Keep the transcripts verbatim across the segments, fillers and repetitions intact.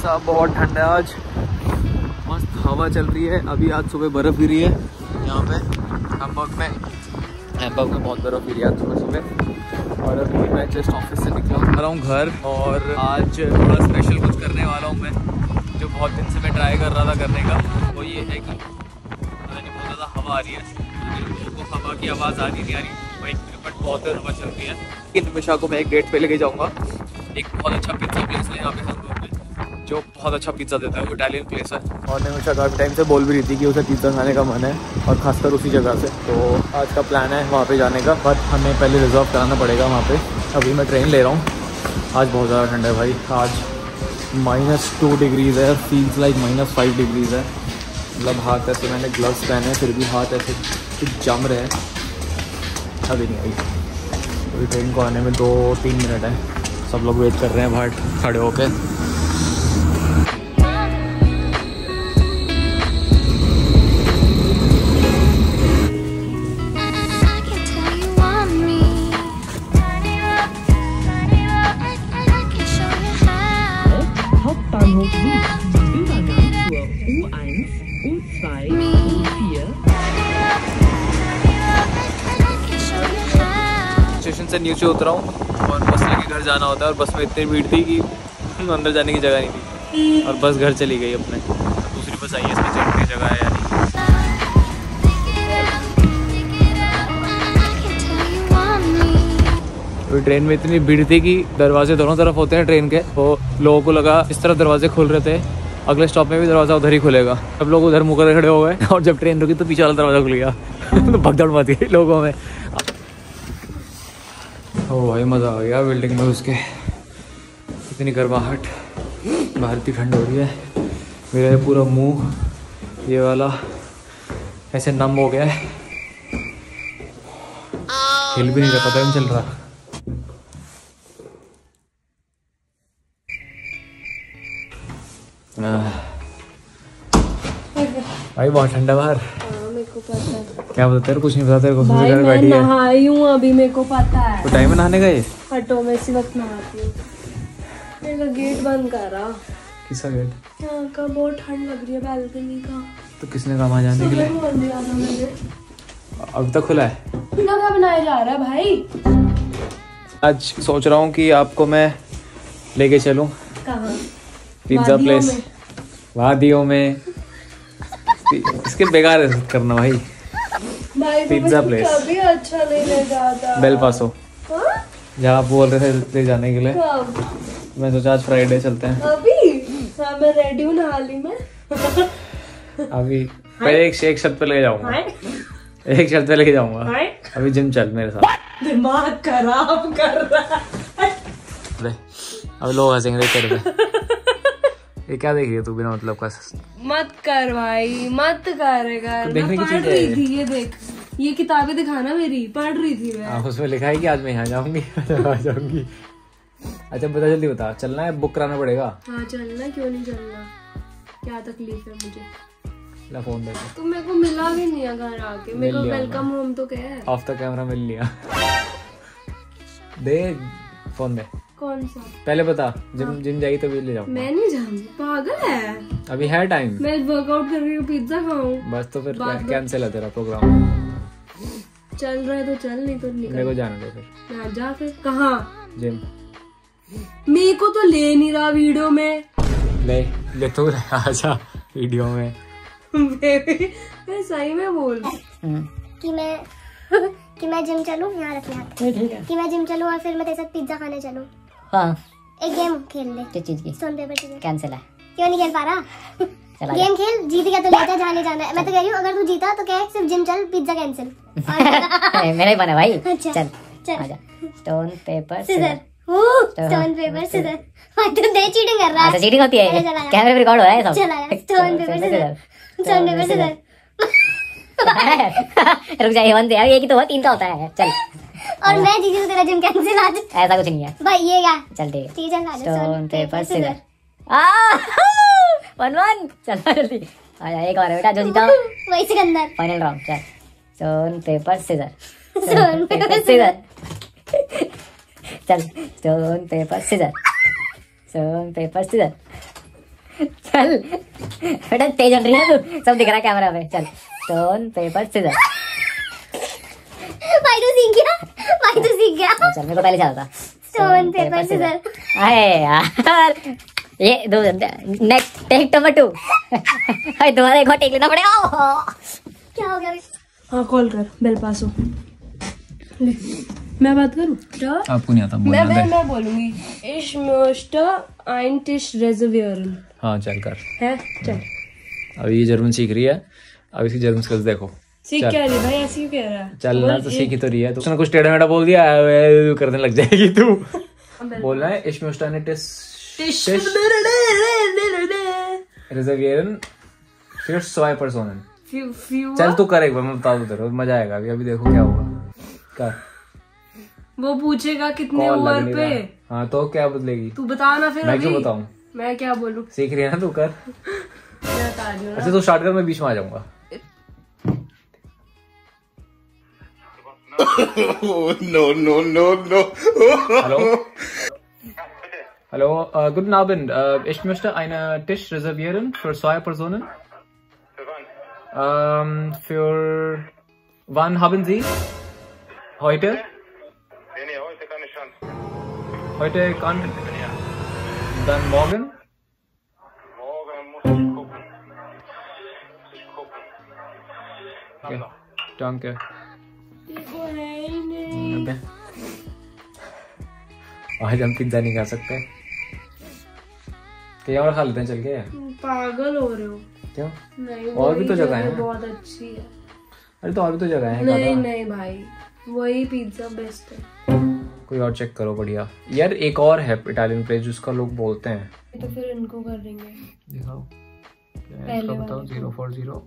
साहब बहुत ठंड है आज, मस्त हवा चल रही है। अभी आज सुबह बर्फ़ गिरी है यहाँ पे हैम्बर्ग में। हैम्बर्ग में बहुत बर्फ़ गिरी है आज सुबह सुबह। और अभी मैं जस्ट ऑफिस से निकला आ रहा हूँ घर, और आज थोड़ा स्पेशल कुछ करने वाला हूँ मैं, जो बहुत दिन से मैं ट्राई कर रहा था करने का। वो ये है कि मैंने बहुत ज़्यादा हवा आ रही है, तो हवा की आवाज़ आ नहीं आ रही भाई, बट बहुत हवा चल रही है। इन निमिषा को मैं एक डेट पे लेके जाऊँगा। एक बहुत अच्छा पिज़्ज़ा प्लेस है यहाँ पे हैम्बर्ग में, जो बहुत अच्छा पिज़्ज़ा देता है, वो इटालियन प्लेस है। और निमिषा काफ़ी टाइम से बोल भी रही थी कि उसे पिज़्ज़ा खाने का मन है, और खासकर उसी जगह से। तो आज का प्लान है वहाँ पे जाने का, बट हमें पहले रिजर्व कराना पड़ेगा वहाँ पे। अभी मैं ट्रेन ले रहा हूँ। आज बहुत ज़्यादा ठंड है भाई, आज माइनस टू डिग्रीज़ है, feels like minus five degrees है। मतलब हाथ ऐसे, मैंने ग्लव्स पहने हैं फिर भी हाथ ऐसे कुछ जम रहे हैं। अभी नहीं आई, अभी ट्रेन को आने में दो तीन मिनट है। सब लोग वेट कर रहे हैं बाहर खड़े होके। स्टेशन से नीचे उतरा हूँ और बस लेके घर जाना होता है, और बस में इतनी भीड़ थी कि अंदर जाने की जगह नहीं थी, और बस घर चली गई अपने। दूसरी बस आई है, इसमें चढ़ने की जगह है या नहीं। तो ट्रेन में इतनी भीड़ थी कि दरवाजे दोनों तरफ होते हैं ट्रेन के, तो लोगों को लगा इस तरफ दरवाजे खुल रहे थे, अगले स्टॉप में भी दरवाज़ा उधर ही खुलेगा। सब लोग उधर मुँह कर खड़े हो गए, और जब ट्रेन रुकी तो पीछे वाला दरवाज़ा खुल गया। तो भगदड़ मच गई लोगों में। ओ भाई मज़ा आ गया बिल्डिंग में उसके, इतनी गर्माहट, बाहर इतनी ठंड हो रही है। मेरा पूरा मुंह ये वाला ऐसे नम हो गया है, हिल भी नहीं रहा, पता ही नहीं चल रहा। भाई बहुत ठंडा बाहर। मेरे को पता है। क्या पता तेरे, कुछ नहीं पता तेरे को? भाई मैं बैठी नहाई हूँ अभी, मेरे को पता है। तो टाइम में नहाने गए? हटो, मैं इसी वक्त नहाती हूँ। मेरा गेट बंद करा। किसका गेट? यहाँ का, बहुत ठंड लग रही है बैल्कनी का। तो किसने कहा वहाँ जाने के लिए? बोल दिया था मैंने। अभी तक खुला है? खुला क्या बनाया जा रहा है भाई? आज सोच रहा हूँ कि आपको मैं लेके चलूँ। कहाँ? Pizza place. वादियों में। इसके बेकार करना भाई। भाई पिज्जा प्लेस कभी अच्छा नहीं ले जाता। बेल पासो, जहाँ आप बोल रहे थे ले जाने के लिए। मैं सोचा आज फ्राइडे चलते हैं। अभी हाँ मैं रेडी हूँ, नहा ली मैं। अभी पहले एक एक शर्त पे लेके जाऊंगा, एक शर्त पे लेके जाऊंगा। अभी जिम चल मेरे साथ। दिमाग खराब कर रहा है। अब लोग हंसेंगे तेरे पे। ये क्या देख रही है तू बिना मतलब का? मत कर भाई, मत करेगा। तो मैं पढ़ रही थी, ये देख, ये किताबें दिखाना मेरी, पढ़ रही थी मैं। उसमें लिखा है कि आज मैं यहाँ जाऊंगी, आ जाऊंगी। अच्छा बता, जल्दी बता, चलना है? बुक कराना पड़ेगा। हाँ चलना, क्यों नहीं चलना? क्या तकलीफ है मुझे? ला फोन दे। तुम मेरे को मिला भी नहीं है घर आके, मेरे को वेलकम होम तो कह। ऑफ द कैमरा मिल लिया। दे फोन दे। कौन सा? पहले बता, जिम जिम जाएगी तो भी ले जाऊंगा। मैं नहीं जाऊंगी, पागल है? अभी है टाइम। मैं वर्कआउट कर रही हूँ, पिज्जा खाऊं। बस तो फिर कैंसिल है तेरा प्रोग्राम। चल रहा है तो चल, नहीं तो निकल। मेरे को जाना दे फिर। ना जा फिर। कहाँ? जिम। मेरे को तो ले नहीं रहा वीडियो में। ले ले तो आजा वीडियो में। मैं सही में बोल कि मैं कि मैं जिम चलूं, यहाँ रख हाथ, कि मैं जिम चलूं और फिर मैं तेरे साथ पिज्जा खाने चलूं। हाँ एक गेम खेल ले। किस चीज की? Stone paper scissor. कैंसिल है। क्यों नहीं खेल पा रहा? गेम खेल, जीत गया तो ले जा, जहाँ ले जाना है। मैं तो कह रही हूँ अगर तू जीता तो कह सिर्फ जिम चल, पिज्जा कैंसिल। मेरा ही बना भाई। अच्छा चल चल। आजा। Stone paper scissor. Stone paper scissor. तू दे चीटिंग कर रहा है। अच्छा चीटिंग होती है, कैमरे पे रिकॉर्ड हो रहा है सब। चला stone paper scissor, stone paper scissor. रुक जा, वन यार, ये की तो तीन का होता है। चल और मैं जीती तो तेरा जिम कैंसिल आज। ऐसा कुछ नहीं है भाई, ये क्या? चल ठीक है। ठीक है, stone paper scissor. One one. चल जल्दी आजा, एक और है बेटा, जो जीता वही सिकंदर। Final round. चल stone paper scissor, stone paper scissor. चल stone paper scissor, stone paper scissor. चल बेटा तेज हट रही है तू, सब दिख रहा है कैमरा पे। चल स्टोन पेपर सीजर। भाई तो सीख गया, भाई तो सीख गया। चल मेरे को पहले चला था। Stone paper scissor. अरे यार ये दो नेक्स्ट टेक नंबर टू। भाई दोबारा एक बार टेक लेना पड़ेगा। क्या हो गया? हाँ कॉल कर, बेल पास हो। ले मैं बात करूँ? आपको नहीं आता मैं बोलना? मैं मैं बोलूंगी ich möchte ein Tisch reservieren। हाँ चल कर। है चल। अभी ये जर्मन सीख रही है, अब इसकी जर्मन स्किल्स देखो। सीख क्या रही भाई, ऐसे ही कह रहा है। चल ना तो सीखी तो रही है, तो उसने कुछ टेढ़ा मेढ़ा बोल दिया करने लग जाएगी तू। बोलना है ich möchte eine Tisch reservieren für zwei Personen। चल तू कर एक बार, मैं बता दूं तेरे को, मजा आएगा। अभी अभी देखो क्या होगा। कर। वो पूछेगा कितने कॉल ओवर लगने पे। का। हाँ तो क्या बदलेगी? तू बता ना फिर। मैं अभी क्यों बताऊं? मैं क्या बोलूं? सीख रही है ना तू, कर। मैं बता रही हूँ ना। अच्छा तो स्टार्ट कर, मैं बीच में आ जाऊंगा। no, no, no, no. Hallo? Hallo, äh, guten Abend. Äh, ich möchte einen Tisch reservieren für zwei Personen. Für wann? Ähm, für wann haben Sie? Heute? Nee, nee, heute kann ich schon. Heute kann. Dann morgen? Morgen muss ich gucken. Muss ich gucken. Okay. Danke. Okay. आज हम pizza नहीं खा सकते, कहीं और खा लेते हैं चल के। पागल हो रहे हो क्यों? नहीं, और भी तो जगह है। बहुत अच्छी है। अरे तो और भी तो जगह है। नहीं नहीं भाई, वही पिज्जा बेस्ट है। कोई और चेक करो बढ़िया। यार एक और है इटालियन प्लेस जिसका लोग बोलते हैं। तो फिर इनको कर देंगे। दिखाओ पहले बताओ। Zero four zero.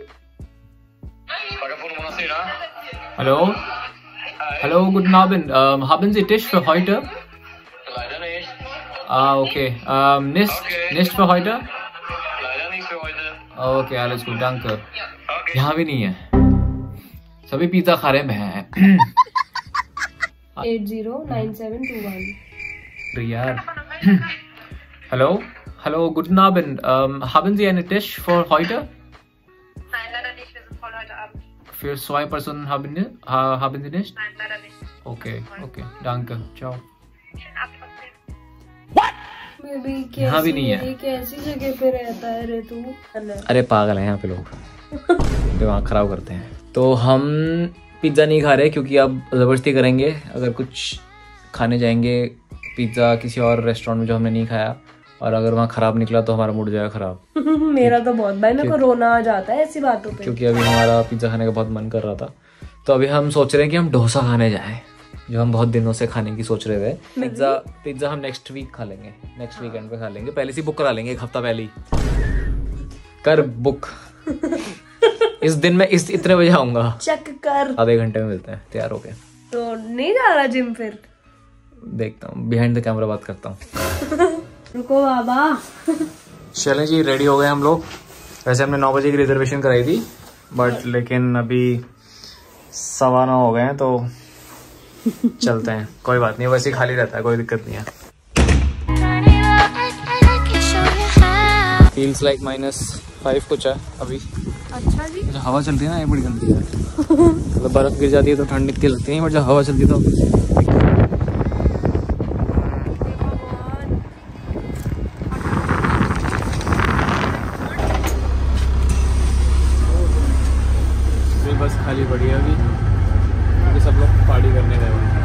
Hallo? Hallo, guten Abend. Ähm, haben Sie Tisch für heute? Leider nicht. Ah, okay. Ähm, nicht, Okay. nicht für heute? Leider nicht für heute. Okay, alles gut, danke. Okay. यहाँ भी नहीं है, सभी pizza खा रहे हैं। Eight zero nine seven two one. यार Hallo? Hallo, guten Abend. Ähm, haben Sie einen Tisch für heute? Nein, leider nicht. Wir sind voll heute Abend. Für zwei Personen haben, ha, haben Sie nicht? Nein, leider nicht. Okay, okay, danke, ciao. Schönen Abend trotzdem. मैं भी यहाँ भी नहीं है। कैसी कैसी जगह पे रहता है रे तू। अरे पागल है यहाँ पे लोग, दिमाग खराब करते हैं। तो हम पिज्ज़ा नहीं खा रहे क्योंकि अब ज़बरदस्ती करेंगे। अगर कुछ खाने जाएंगे पिज्ज़ा किसी और रेस्टोरेंट में जो हमने नहीं खाया, और अगर वहाँ खराब निकला तो हमारा मूड जाएगा खराब। मेरा तो बहुत भाई, मेरे को रोना आ जाता है ऐसी बातों पे। क्योंकि अभी हमारा पिज्ज़ा खाने का बहुत मन कर रहा था, तो अभी हम सोच रहे हैं कि हम डोसा खाने जाएं, जो हम बहुत दिनों से खाने की सोच रहे थे। पिज्ज़ा पिज्ज़ा हम नेक्स्ट वीक खा लेंगे, नेक्स्ट वीकेंड पे खा लेंगे। पहले से बुक करा लेंगे, एक हफ्ता पहले ही कर बुक। इस दिन मैं इस इतने बजे आऊंगा, चेक कर। आधे घंटे में मिलते हैं, तैयार हो गए। तो नहीं जा रहा जिम फिर? देखता हूँ, बिहाइंड द कैमरा बात करता हूँ। रुको बाबा। चलें जी, रेडी हो गए हम लोग। वैसे हमने नौ बजे की रिजर्वेशन कराई थी, बट लेकिन अभी सवा नौ हो गए हैं, तो चलते हैं। कोई बात नहीं, वैसे ही खाली रहता है, कोई दिक्कत नहीं है। फील्स लाइक माइनस फाइव कुछ है अभी। अच्छा जी। जो हवा चलती है ना, ये बड़ी गंदी है। मतलब बर्फ गिर जाती है तो ठंड इतनी लगती है, बट जब हवा चलती है तो बस खाली पड़ी है अभी, क्योंकि सब लोग पार्टी करने गए हैं।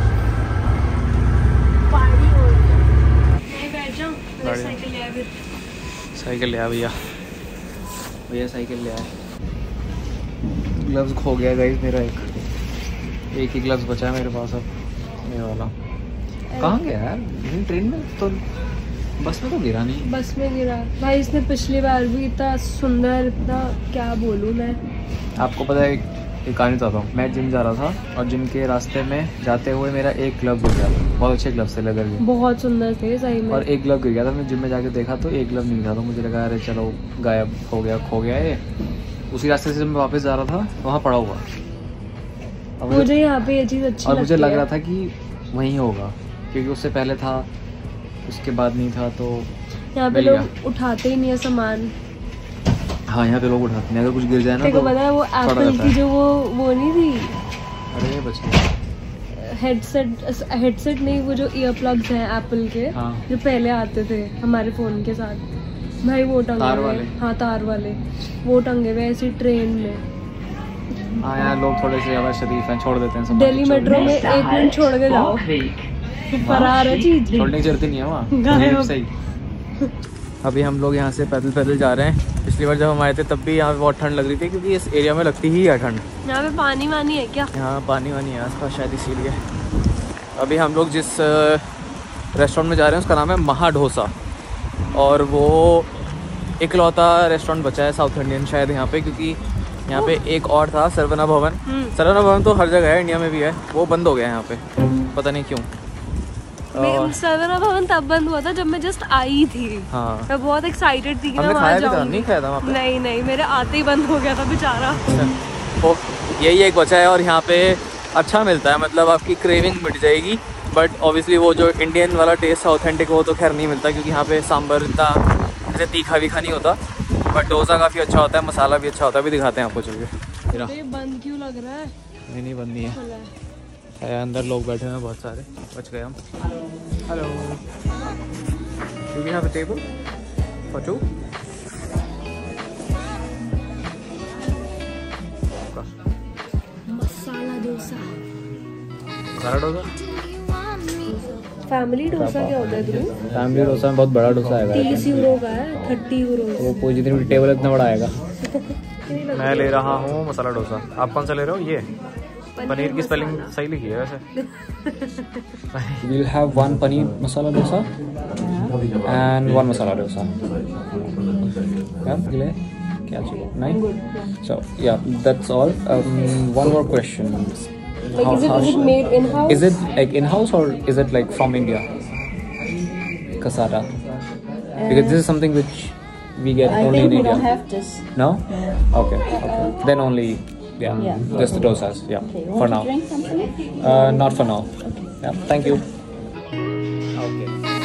पार्टी हो रही है। मैं बैठ जाऊं, साइकिल ले आ फिर। साइकिल ले आ भैया, भैया साइकिल ले आए। ग्लव्स खो गया गाइस मेरा, एक एक ही ग्लव्स बचा है मेरे पास अब, ये वाला। कहाँ गया यार? ट्रेन में तो, बस में तो गिरा नहीं। बस में गिरा भाई, इसने पिछली बार भी इतना सुंदर, इतना क्या बोलूं मैं। आपको पता है एक कहानी बताता हूँ। मैं जिम जा रहा था और जिम के रास्ते में जाते हुए मेरा एक ग्लव गिर गया। बहुत अच्छे ग्लव से लेदर के, बहुत सुंदर थे सही में। और एक ग्लव गिर गया था। मैं जिम में जाके देखा तो एक ग्लव नहीं था, तो मुझे लगा अरे चलो गायब हो गया, खो गया ये। उसी रास्ते से मैं वापस जा रहा था, वहाँ पड़ा हुआ। मुझे यहाँ पे ये चीज़ अच्छी और मुझे लग रहा था कि वहीं होगा, क्योंकि उससे पहले था, उसके बाद नहीं था। तो यहाँ पे लोग उठाते ही नहीं है सामान। हाँ यहाँ पे लोग उठाते हैं, अगर कुछ गिर जाए ना तो पता है वो एप्पल की जो वो वो नहीं थी, अरे बच गया हेडसेट हेडसेट नहीं, वो जो ईयर प्लग्स हैं एप्पल के, हाँ। जो पहले आते थे हमारे फ़ोन के साथ, भाई वो टंगे हुए, हाँ तार वाले, वो टंगे हुए ऐसी ट्रेन में। हाँ यार लोग थोड़े से ज़्यादा शरीफ हैं, छोड़ देते हैं। दिल्ली मेट्रो में एक मिनट छोड़ के जाओ, फरार है चीज, छोड़ने की जरूरत नहीं है वहाँ सही। अभी हम लोग यहाँ से पैदल पैदल जा रहे हैं। पिछली बार जब हम आए थे तब भी यहाँ पे बहुत ठंड लग रही थी, क्योंकि इस एरिया में लगती ही है ठंड। यहाँ पे पानी वानी है क्या? यहाँ पानी वानी है आसपास शायद, इसीलिए। अभी हम लोग जिस रेस्टोरेंट में जा रहे हैं उसका नाम है महा डोसा, और वो इकलौता रेस्टोरेंट बचा है साउथ इंडियन शायद यहाँ पे, क्योंकि यहाँ पे एक और था सरवना भवन। सरवना भवन तो हर जगह है, इंडिया में भी है, वो बंद हो गया यहाँ पे, पता नहीं क्यों। सरवना भवन तब बंद हुआ था जब मैं जस्ट आई थी। हाँ मैं बहुत एक्साइटेड थी कि हमने मैं खाया वहाँ भी था, नहीं खाया था वहाँ पे? नहीं नहीं, मेरे आते ही बंद हो गया था बेचारा। तो यही एक बचा है, और यहाँ पे अच्छा मिलता है, मतलब आपकी क्रेविंग मिट जाएगी। बट ऑब्वियसली वो जो इंडियन वाला टेस्ट है ऑथेंटिक, वो तो खैर नहीं मिलता, क्योंकि यहाँ पे सांभर इतना जैसे तीखा वीखा नहीं होता। बट डोसा काफ़ी अच्छा होता है, मसाला भी अच्छा होता है, अभी दिखाते हैं आपको चलिए। ये बंद क्यों लग रहा है? नहीं नहीं बंद नहीं है, है अंदर लोग बैठे हुए हैं बहुत सारे, बच गए हम। Hello, do we have a table for two? Masala dosa. Masala dosa? Family dosa क्या होता है तुम्हें? फैमिली डोसा में बहुत बड़ा डोसा आएगा, तीस यूरो का है, थर्टी यूरो। वो पूरी जितनी भी टेबल इतना बड़ा आएगा। मैं ले रहा हूँ मसाला डोसा, आप कौन सा ले रहे हो? ये पनीर की स्पेलिंग सही लिखी है वैसे। We'll have one paneer masala dosa and one masala dosa. Yeah, क्या चाहिए? नहीं? So yeah, that's all. Um, one more question. Like, how, is it, how is it made in house? Is it like in house or is it like from India? Kasara. Because this is something which we get I only think in we India. don't have this. No? Okay. Okay. Then only. Yeah, Yeah. just the dosas. Yeah, Okay, for want now. to drink something? Uh, not for now. Yeah, thank you. Okay.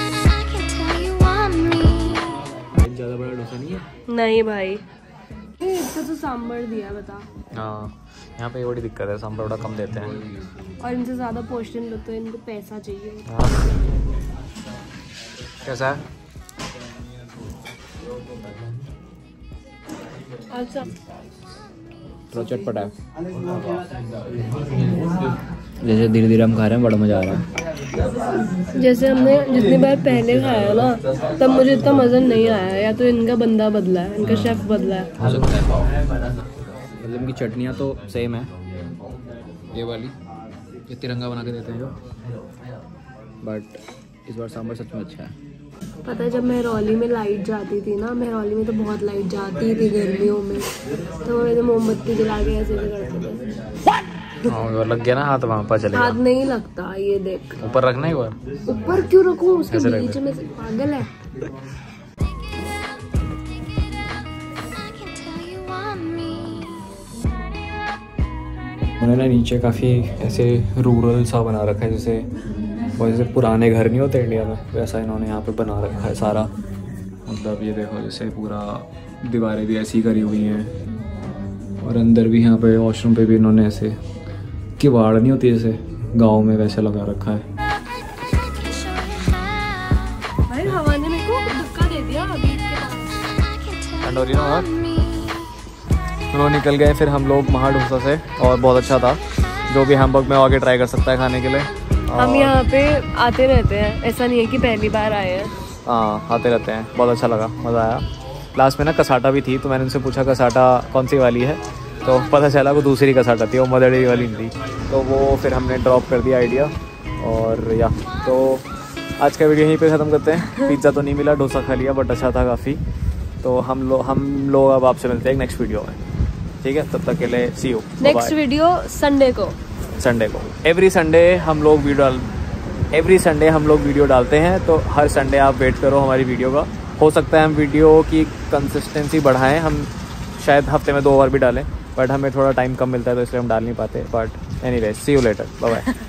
ज़्यादा बड़ा डोसा नहीं है? नहीं भाई, इसका तो सांभर दिया, बता। हाँ, यहाँ पे ये बड़ी दिक्कत है, सांभर बड़ा कम देते हैं। और इनसे ज़्यादा पोर्शन लो तो इनको पैसा चाहिए। हाँ। कैसा है? अच्छा, थोड़ा चटपटा है। जैसे धीरे धीरे हम खा रहे हैं, बड़ा मजा आ रहा है। जैसे हमने जितनी बार पहले खाया ना, तब मुझे इतना मज़ा नहीं आया, या तो इनका बंदा बदला है, इनका शेफ बदला है। हो सकता है, मतलब इनकी चटनियाँ तो सेम है, ये वाली ये तिरंगा बना के देते हैं जो, बट इस बार सांभर सच में अच्छा है। पता है जब मेहरौली में लाइट जाती थी ना, मेहरौली में तो बहुत लाइट जाती थी गर्मियों में, तो वो मोमबत्ती जला के ऐसे ऐसे करते थे। हाँ, लग गया ना हाथ, वहाँ पर चलेगा। हाथ नहीं लगता, ये देख। ऊपर रखना ही बार। ऊपर क्यों रखूँ? उसके ऐसे रख बीच में से, पागल है। उन्होंने नीचे काफ़ी ऐसे रूरल सा बना रखा है, जैसे और जैसे पुराने घर नहीं होते इंडिया में, वैसा इन्होंने यहाँ पे बना रखा है सारा। मतलब ये देखो, जैसे पूरा दीवारें भी ऐसी करी हुई हैं, और अंदर भी यहाँ पे वॉशरूम पे भी इन्होंने ऐसे किवाड़ नहीं होती जैसे गांव में, वैसे लगा रखा है। भाई हवा ने मेरे को धक्का दे दिया अभी के पास। ठंड हो रही ना, चलो निकल गए फिर हम लोग महा डोसा से, और बहुत अच्छा था। जो भी हैमबर्ग में आके ट्राई कर सकता है खाने के लिए। हम यहाँ पे आते रहते हैं, ऐसा नहीं है कि पहली बार आए हैं। हाँ, आते रहते हैं, बहुत अच्छा लगा, मज़ा आया। लास्ट में ना कसाटा भी थी, तो मैंने उनसे पूछा कसाटा कौन सी वाली है, तो पता चला वो दूसरी कसाटा थी, वो मदर डेयरी वाली नहीं थी। तो वो फिर हमने ड्रॉप कर दिया आइडिया, और या तो आज का वीडियो यहीं पे ख़त्म करते हैं। पिज़्ज़ा तो नहीं मिला, डोसा खा लिया, बट अच्छा था काफ़ी। तो हम लोग हम लोग अब आपसे मिलते हैं नेक्स्ट वीडियो में, ठीक है? तब तक के लिए see you. Next video Sunday को संडे को एवरी संडे हम लोग वीडियो डाल एवरी संडे हम लोग वीडियो डालते हैं, तो हर संडे आप वेट करो हमारी वीडियो का। हो सकता है हम वीडियो की कंसिस्टेंसी बढ़ाएं, हम शायद हफ्ते में दो बार भी डालें, बट हमें थोड़ा टाइम कम मिलता है, तो इसलिए हम डाल नहीं पाते। But anyway, see you later, bye bye.